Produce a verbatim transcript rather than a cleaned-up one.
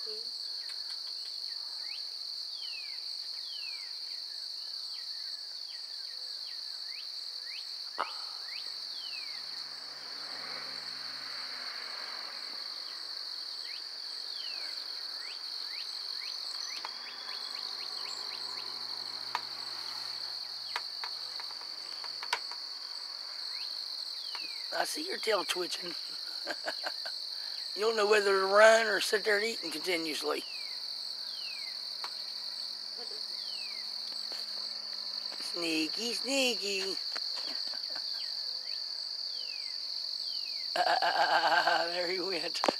I see your tail twitching. You don't know whether to run or sit there eating continuously. Sneaky, sneaky. There he went.